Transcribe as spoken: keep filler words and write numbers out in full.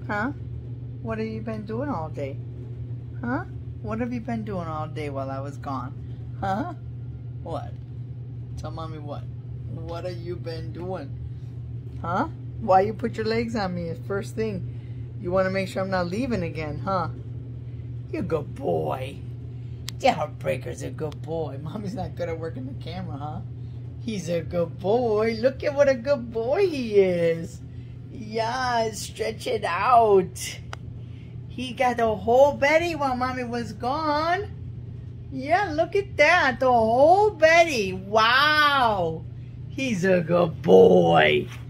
Huh? What have you been doing all day? Huh? What have you been doing all day while I was gone? Huh? What? Tell mommy what? What have you been doing? Huh? Why you put your legs on me? First thing, you want to make sure I'm not leaving again, huh? You're a good boy. The Heartbreaker's a good boy. Mommy's not good at working the camera, huh? He's a good boy. Look at what a good boy he is. Yeah, stretch it out. He got the whole Beddie while mommy was gone. Yeah, look at that. The whole Beddie. Wow. He's a good boy.